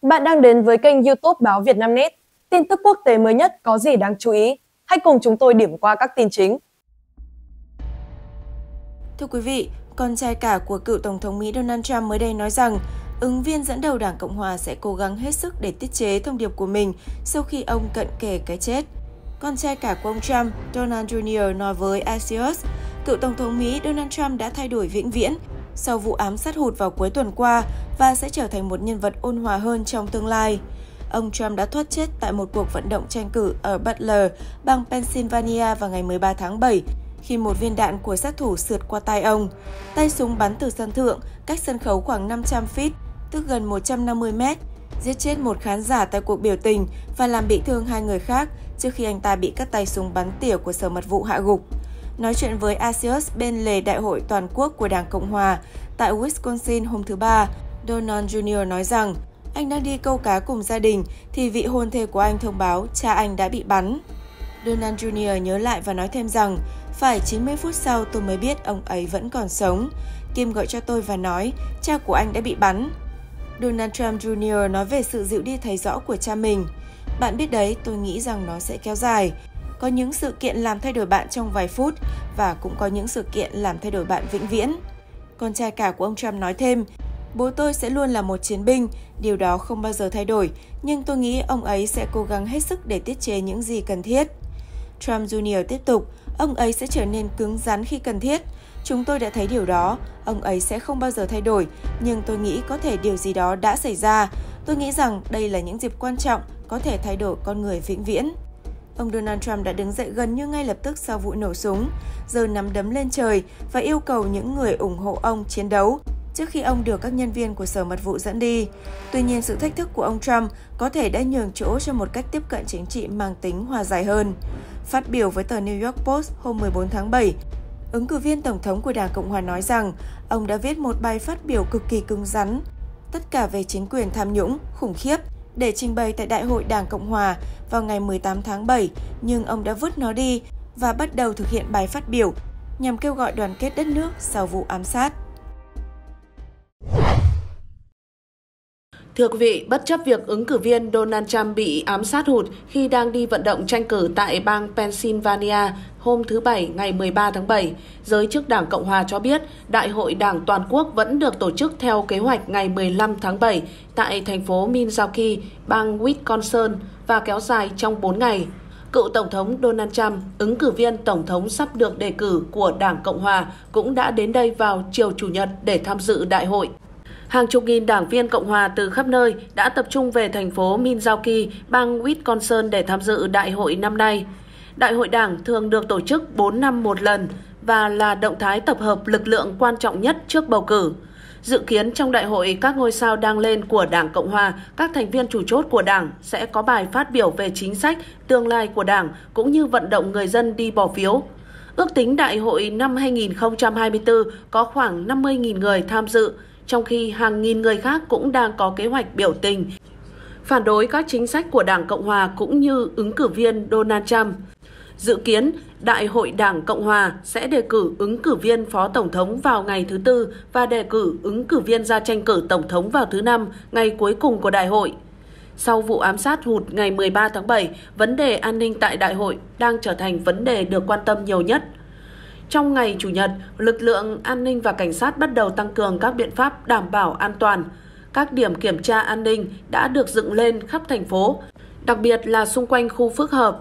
Bạn đang đến với kênh YouTube Báo Vietnamnet. Tin tức quốc tế mới nhất có gì đáng chú ý? Hãy cùng chúng tôi điểm qua các tin chính. Thưa quý vị, con trai cả của cựu Tổng thống Mỹ Donald Trump mới đây nói rằng ứng viên dẫn đầu Đảng Cộng Hòa sẽ cố gắng hết sức để tiết chế thông điệp của mình sau khi ông cận kề cái chết. Con trai cả của ông Trump, Donald Jr. nói với Axios, cựu Tổng thống Mỹ Donald Trump đã thay đổi vĩnh viễn sau vụ ám sát hụt vào cuối tuần qua và sẽ trở thành một nhân vật ôn hòa hơn trong tương lai. Ông Trump đã thoát chết tại một cuộc vận động tranh cử ở Butler, bang Pennsylvania vào ngày 13 tháng 7, khi một viên đạn của sát thủ sượt qua tai ông. Tay súng bắn từ sân thượng, cách sân khấu khoảng 500 feet, tức gần 150 mét, giết chết một khán giả tại cuộc biểu tình và làm bị thương 2 người khác trước khi anh ta bị các tay súng bắn tỉa của Sở Mật vụ hạ gục. Nói chuyện với Axios bên lề Đại hội Toàn quốc của Đảng Cộng Hòa tại Wisconsin hôm thứ Ba, Donald Jr. nói rằng anh đang đi câu cá cùng gia đình thì vị hôn thê của anh thông báo cha anh đã bị bắn. Donald Jr. nhớ lại và nói thêm rằng phải 90 phút sau tôi mới biết ông ấy vẫn còn sống. Kim gọi cho tôi và nói cha của anh đã bị bắn. Donald Trump Jr. nói về sự dịu đi thấy rõ của cha mình. Bạn biết đấy, tôi nghĩ rằng nó sẽ kéo dài. Có những sự kiện làm thay đổi bạn trong vài phút và cũng có những sự kiện làm thay đổi bạn vĩnh viễn. Con trai cả của ông Trump nói thêm, bố tôi sẽ luôn là một chiến binh, điều đó không bao giờ thay đổi, nhưng tôi nghĩ ông ấy sẽ cố gắng hết sức để tiết chế những gì cần thiết. Trump Jr. tiếp tục, ông ấy sẽ trở nên cứng rắn khi cần thiết. Chúng tôi đã thấy điều đó, ông ấy sẽ không bao giờ thay đổi, nhưng tôi nghĩ có thể điều gì đó đã xảy ra. Tôi nghĩ rằng đây là những dịp quan trọng, có thể thay đổi con người vĩnh viễn. Ông Donald Trump đã đứng dậy gần như ngay lập tức sau vụ nổ súng, giơ nắm đấm lên trời và yêu cầu những người ủng hộ ông chiến đấu trước khi ông được các nhân viên của Sở Mật vụ dẫn đi. Tuy nhiên, sự thách thức của ông Trump có thể đã nhường chỗ cho một cách tiếp cận chính trị mang tính hòa giải hơn. Phát biểu với tờ New York Post hôm 14 tháng 7, ứng cử viên Tổng thống của Đảng Cộng Hòa nói rằng ông đã viết một bài phát biểu cực kỳ cứng rắn, tất cả về chính quyền tham nhũng, khủng khiếp, để trình bày tại Đại hội Đảng Cộng Hòa vào ngày 18 tháng 7, nhưng ông đã vứt nó đi và bắt đầu thực hiện bài phát biểu nhằm kêu gọi đoàn kết đất nước sau vụ ám sát. Thưa quý vị, bất chấp việc ứng cử viên Donald Trump bị ám sát hụt khi đang đi vận động tranh cử tại bang Pennsylvania hôm thứ Bảy ngày 13 tháng 7, giới chức Đảng Cộng Hòa cho biết Đại hội Đảng Toàn quốc vẫn được tổ chức theo kế hoạch ngày 15 tháng 7 tại thành phố Milwaukee, bang Wisconsin và kéo dài trong 4 ngày. Cựu Tổng thống Donald Trump, ứng cử viên Tổng thống sắp được đề cử của Đảng Cộng Hòa, cũng đã đến đây vào chiều Chủ nhật để tham dự đại hội. Hàng chục nghìn đảng viên Cộng hòa từ khắp nơi đã tập trung về thành phố Milwaukee, bang Wisconsin để tham dự đại hội năm nay. Đại hội đảng thường được tổ chức 4 năm một lần và là động thái tập hợp lực lượng quan trọng nhất trước bầu cử. Dự kiến trong đại hội các ngôi sao đang lên của Đảng Cộng hòa, các thành viên chủ chốt của đảng sẽ có bài phát biểu về chính sách, tương lai của đảng cũng như vận động người dân đi bỏ phiếu. Ước tính đại hội năm 2024 có khoảng 50.000 người tham dự, trong khi hàng nghìn người khác cũng đang có kế hoạch biểu tình, phản đối các chính sách của Đảng Cộng Hòa cũng như ứng cử viên Donald Trump. Dự kiến, Đại hội Đảng Cộng Hòa sẽ đề cử ứng cử viên Phó Tổng thống vào ngày thứ Tư và đề cử ứng cử viên ra tranh cử Tổng thống vào thứ Năm, ngày cuối cùng của đại hội. Sau vụ ám sát hụt ngày 13 tháng 7, vấn đề an ninh tại đại hội đang trở thành vấn đề được quan tâm nhiều nhất. Trong ngày Chủ nhật, lực lượng an ninh và cảnh sát bắt đầu tăng cường các biện pháp đảm bảo an toàn. Các điểm kiểm tra an ninh đã được dựng lên khắp thành phố, đặc biệt là xung quanh khu phức hợp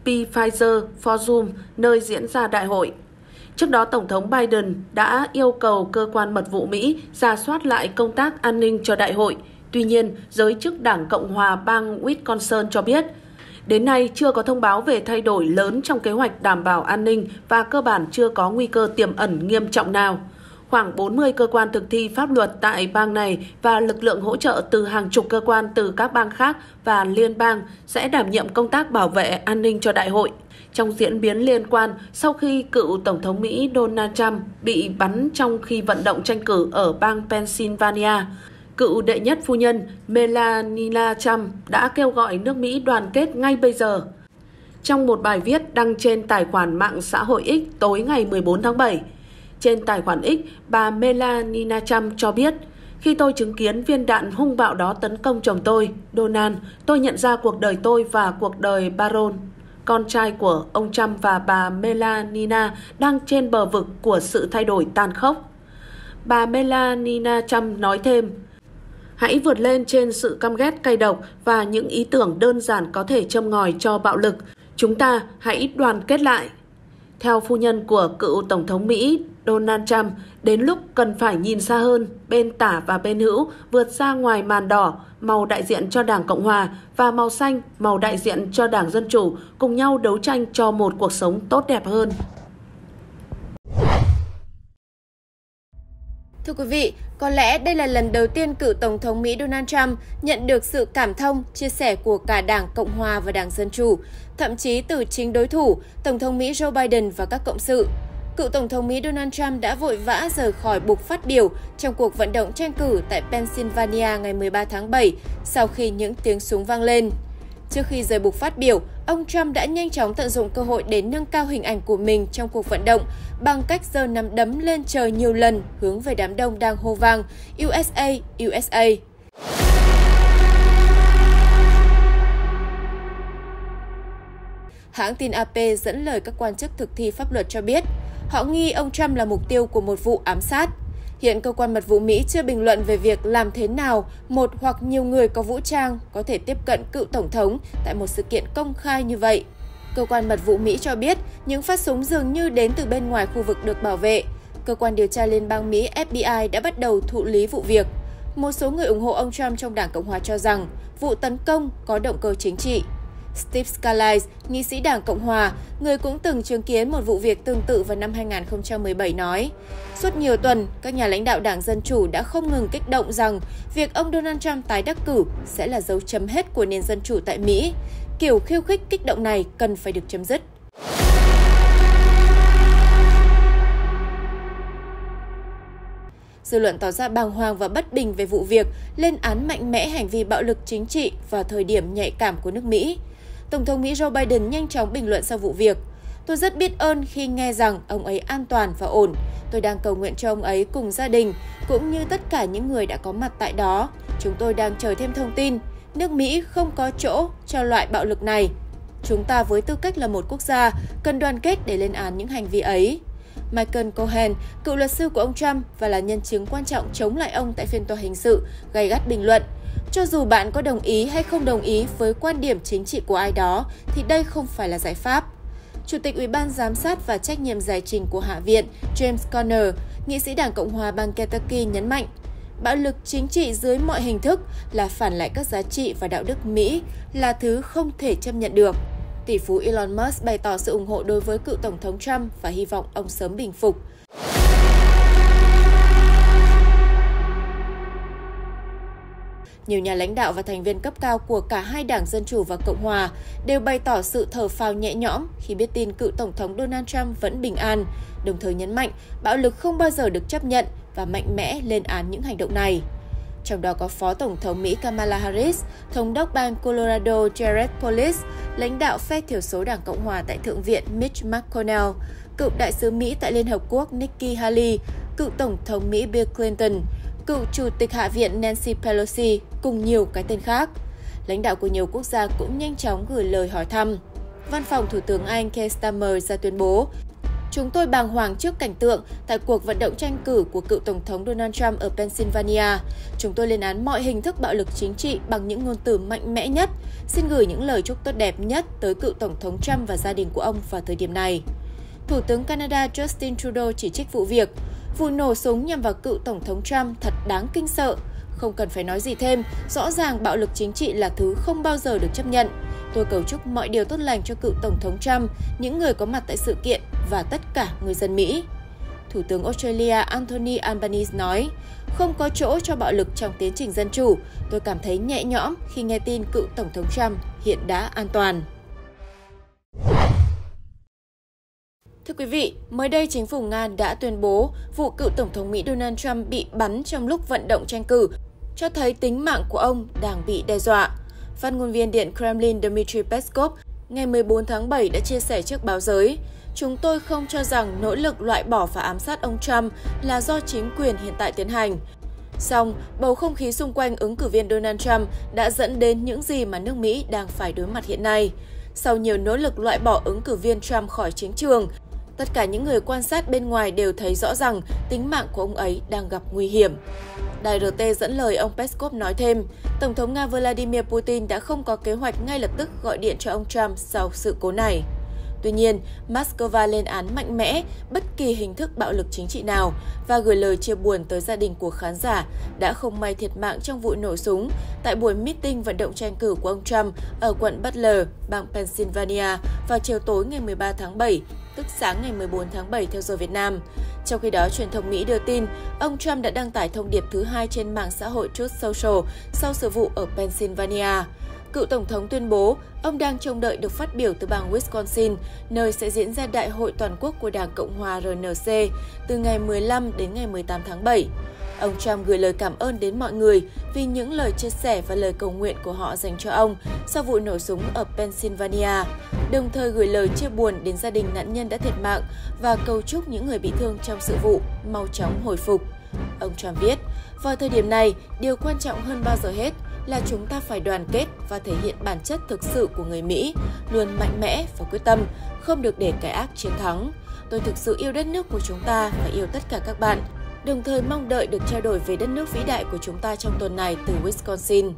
Pfizer Forum, nơi diễn ra đại hội. Trước đó, Tổng thống Biden đã yêu cầu cơ quan mật vụ Mỹ rà soát lại công tác an ninh cho đại hội. Tuy nhiên, giới chức Đảng Cộng hòa bang Wisconsin cho biết, đến nay chưa có thông báo về thay đổi lớn trong kế hoạch đảm bảo an ninh và cơ bản chưa có nguy cơ tiềm ẩn nghiêm trọng nào. Khoảng 40 cơ quan thực thi pháp luật tại bang này và lực lượng hỗ trợ từ hàng chục cơ quan từ các bang khác và liên bang sẽ đảm nhiệm công tác bảo vệ an ninh cho đại hội. Trong diễn biến liên quan, sau khi cựu Tổng thống Mỹ Donald Trump bị bắn trong khi vận động tranh cử ở bang Pennsylvania, cựu đệ nhất phu nhân Melania Trump đã kêu gọi nước Mỹ đoàn kết ngay bây giờ. Trong một bài viết đăng trên tài khoản mạng xã hội X tối ngày 14 tháng 7, trên tài khoản X, bà Melania Trump cho biết, Khi tôi chứng kiến viên đạn hung bạo đó tấn công chồng tôi, Donald, tôi nhận ra cuộc đời tôi và cuộc đời Baron, con trai của ông Trump và bà Melania đang trên bờ vực của sự thay đổi tàn khốc. Bà Melania Trump nói thêm, hãy vượt lên trên sự căm ghét cay độc và những ý tưởng đơn giản có thể châm ngòi cho bạo lực. Chúng ta hãy đoàn kết lại. Theo phu nhân của cựu Tổng thống Mỹ Donald Trump, đến lúc cần phải nhìn xa hơn, bên tả và bên hữu, vượt ra ngoài màn đỏ, màu đại diện cho Đảng Cộng Hòa và màu xanh, màu đại diện cho Đảng Dân Chủ, cùng nhau đấu tranh cho một cuộc sống tốt đẹp hơn. Thưa quý vị, có lẽ đây là lần đầu tiên cựu Tổng thống Mỹ Donald Trump nhận được sự cảm thông, chia sẻ của cả Đảng Cộng Hòa và Đảng Dân Chủ, thậm chí từ chính đối thủ, Tổng thống Mỹ Joe Biden và các cộng sự. Cựu Tổng thống Mỹ Donald Trump đã vội vã rời khỏi bục phát biểu trong cuộc vận động tranh cử tại Pennsylvania ngày 13 tháng 7 sau khi những tiếng súng vang lên. Trước khi rời bục phát biểu, ông Trump đã nhanh chóng tận dụng cơ hội để nâng cao hình ảnh của mình trong cuộc vận động bằng cách giơ nắm đấm lên trời nhiều lần hướng về đám đông đang hô vang USA, USA. Hãng tin AP dẫn lời các quan chức thực thi pháp luật cho biết, họ nghi ông Trump là mục tiêu của một vụ ám sát. Hiện cơ quan mật vụ Mỹ chưa bình luận về việc làm thế nào một hoặc nhiều người có vũ trang có thể tiếp cận cựu tổng thống tại một sự kiện công khai như vậy. Cơ quan mật vụ Mỹ cho biết những phát súng dường như đến từ bên ngoài khu vực được bảo vệ. Cơ quan điều tra liên bang Mỹ FBI đã bắt đầu thụ lý vụ việc. Một số người ủng hộ ông Trump trong Đảng Cộng Hòa cho rằng vụ tấn công có động cơ chính trị. Steve Scalise, nghị sĩ Đảng Cộng Hòa, người cũng từng chứng kiến một vụ việc tương tự vào năm 2017 nói, suốt nhiều tuần, các nhà lãnh đạo Đảng Dân Chủ đã không ngừng kích động rằng việc ông Donald Trump tái đắc cử sẽ là dấu chấm hết của nền dân chủ tại Mỹ. Kiểu khiêu khích kích động này cần phải được chấm dứt. Dư luận tỏ ra bàng hoàng và bất bình về vụ việc, lên án mạnh mẽ hành vi bạo lực chính trị vào thời điểm nhạy cảm của nước Mỹ. Tổng thống Mỹ Joe Biden nhanh chóng bình luận sau vụ việc. Tôi rất biết ơn khi nghe rằng ông ấy an toàn và ổn. Tôi đang cầu nguyện cho ông ấy cùng gia đình, cũng như tất cả những người đã có mặt tại đó. Chúng tôi đang chờ thêm thông tin. Nước Mỹ không có chỗ cho loại bạo lực này. Chúng ta với tư cách là một quốc gia, cần đoàn kết để lên án những hành vi ấy. Michael Cohen, cựu luật sư của ông Trump và là nhân chứng quan trọng chống lại ông tại phiên tòa hình sự, gay gắt bình luận. Cho dù bạn có đồng ý hay không đồng ý với quan điểm chính trị của ai đó, thì đây không phải là giải pháp. Chủ tịch Ủy ban Giám sát và Trách nhiệm Giải trình của Hạ viện James Conner, nghị sĩ Đảng Cộng Hòa bang Kentucky nhấn mạnh, bạo lực chính trị dưới mọi hình thức là phản lại các giá trị và đạo đức Mỹ, là thứ không thể chấp nhận được. Tỷ phú Elon Musk bày tỏ sự ủng hộ đối với cựu Tổng thống Trump và hy vọng ông sớm bình phục. Nhiều nhà lãnh đạo và thành viên cấp cao của cả hai đảng Dân Chủ và Cộng Hòa đều bày tỏ sự thở phào nhẹ nhõm khi biết tin cựu Tổng thống Donald Trump vẫn bình an, đồng thời nhấn mạnh bạo lực không bao giờ được chấp nhận và mạnh mẽ lên án những hành động này. Trong đó có Phó Tổng thống Mỹ Kamala Harris, Thống đốc bang Colorado Jared Polis, lãnh đạo phe thiểu số Đảng Cộng Hòa tại Thượng viện Mitch McConnell, cựu đại sứ Mỹ tại Liên Hợp Quốc Nikki Haley, cựu Tổng thống Mỹ Bill Clinton, cựu Chủ tịch Hạ viện Nancy Pelosi, cùng nhiều cái tên khác. Lãnh đạo của nhiều quốc gia cũng nhanh chóng gửi lời hỏi thăm. Văn phòng Thủ tướng Anh Keir Starmer ra tuyên bố, chúng tôi bàng hoàng trước cảnh tượng tại cuộc vận động tranh cử của cựu Tổng thống Donald Trump ở Pennsylvania. Chúng tôi lên án mọi hình thức bạo lực chính trị bằng những ngôn từ mạnh mẽ nhất, xin gửi những lời chúc tốt đẹp nhất tới cựu Tổng thống Trump và gia đình của ông vào thời điểm này. Thủ tướng Canada Justin Trudeau chỉ trích vụ việc. Vụ nổ súng nhằm vào cựu Tổng thống Trump thật đáng kinh sợ. Không cần phải nói gì thêm, rõ ràng bạo lực chính trị là thứ không bao giờ được chấp nhận. Tôi cầu chúc mọi điều tốt lành cho cựu Tổng thống Trump, những người có mặt tại sự kiện và tất cả người dân Mỹ. Thủ tướng Australia Anthony Albanese nói, không có chỗ cho bạo lực trong tiến trình dân chủ. Tôi cảm thấy nhẹ nhõm khi nghe tin cựu Tổng thống Trump hiện đã an toàn. Thưa quý vị, mới đây chính phủ Nga đã tuyên bố vụ cựu Tổng thống Mỹ Donald Trump bị bắn trong lúc vận động tranh cử, cho thấy tính mạng của ông đang bị đe dọa. Phát ngôn viên Điện Kremlin Dmitry Peskov ngày 14 tháng 7 đã chia sẻ trước báo giới, chúng tôi không cho rằng nỗ lực loại bỏ và ám sát ông Trump là do chính quyền hiện tại tiến hành. Song, bầu không khí xung quanh ứng cử viên Donald Trump đã dẫn đến những gì mà nước Mỹ đang phải đối mặt hiện nay. Sau nhiều nỗ lực loại bỏ ứng cử viên Trump khỏi chính trường, tất cả những người quan sát bên ngoài đều thấy rõ rằng tính mạng của ông ấy đang gặp nguy hiểm. Đài RT dẫn lời ông Peskov nói thêm, Tổng thống Nga Vladimir Putin đã không có kế hoạch ngay lập tức gọi điện cho ông Trump sau sự cố này. Tuy nhiên, Moscow lên án mạnh mẽ bất kỳ hình thức bạo lực chính trị nào và gửi lời chia buồn tới gia đình của khán giả đã không may thiệt mạng trong vụ nổ súng tại buổi meeting vận động tranh cử của ông Trump ở quận Butler, bang Pennsylvania vào chiều tối ngày 13 tháng 7, tức sáng ngày 14 tháng 7 theo giờ Việt Nam. Trong khi đó, truyền thông Mỹ đưa tin, ông Trump đã đăng tải thông điệp thứ hai trên mạng xã hội Truth Social sau sự vụ ở Pennsylvania. Cựu Tổng thống tuyên bố ông đang trông đợi được phát biểu từ bang Wisconsin, nơi sẽ diễn ra Đại hội Toàn quốc của Đảng Cộng hòa RNC từ ngày 15 đến ngày 18 tháng 7. Ông Trump gửi lời cảm ơn đến mọi người vì những lời chia sẻ và lời cầu nguyện của họ dành cho ông sau vụ nổ súng ở Pennsylvania, đồng thời gửi lời chia buồn đến gia đình nạn nhân đã thiệt mạng và cầu chúc những người bị thương trong sự vụ mau chóng hồi phục. Ông Trump viết, vào thời điểm này, điều quan trọng hơn bao giờ hết là chúng ta phải đoàn kết và thể hiện bản chất thực sự của người Mỹ, luôn mạnh mẽ và quyết tâm, không được để kẻ ác chiến thắng. Tôi thực sự yêu đất nước của chúng ta và yêu tất cả các bạn, đồng thời mong đợi được trao đổi về đất nước vĩ đại của chúng ta trong tuần này từ Wisconsin.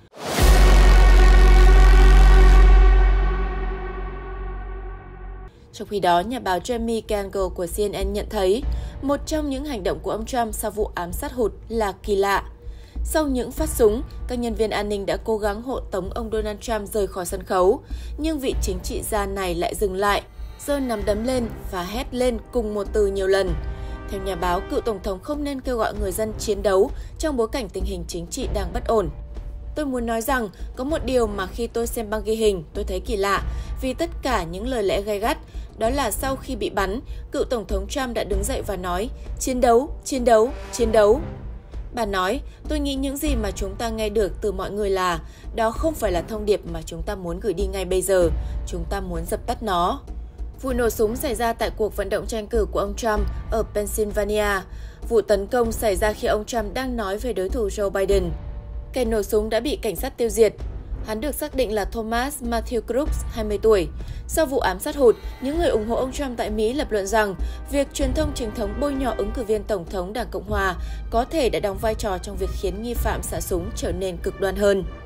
Trong khi đó, nhà báo Jamie Gangel của CNN nhận thấy một trong những hành động của ông Trump sau vụ ám sát hụt là kỳ lạ. Sau những phát súng, các nhân viên an ninh đã cố gắng hộ tống ông Donald Trump rời khỏi sân khấu, nhưng vị chính trị gia này lại dừng lại, giơ nắm đấm lên và hét lên cùng một từ nhiều lần. Theo nhà báo, cựu Tổng thống không nên kêu gọi người dân chiến đấu trong bối cảnh tình hình chính trị đang bất ổn. Tôi muốn nói rằng, có một điều mà khi tôi xem băng ghi hình, tôi thấy kỳ lạ, vì tất cả những lời lẽ gay gắt, đó là sau khi bị bắn, cựu Tổng thống Trump đã đứng dậy và nói, chiến đấu, chiến đấu, chiến đấu. Bà nói, tôi nghĩ những gì mà chúng ta nghe được từ mọi người là, đó không phải là thông điệp mà chúng ta muốn gửi đi ngay bây giờ, chúng ta muốn dập tắt nó. Vụ nổ súng xảy ra tại cuộc vận động tranh cử của ông Trump ở Pennsylvania. Vụ tấn công xảy ra khi ông Trump đang nói về đối thủ Joe Biden. Kẻ nổ súng đã bị cảnh sát tiêu diệt. Hắn được xác định là Thomas Matthew Crooks, 20 tuổi. Sau vụ ám sát hụt, những người ủng hộ ông Trump tại Mỹ lập luận rằng việc truyền thông chính thống bôi nhọ ứng cử viên Tổng thống Đảng Cộng hòa có thể đã đóng vai trò trong việc khiến nghi phạm xả súng trở nên cực đoan hơn.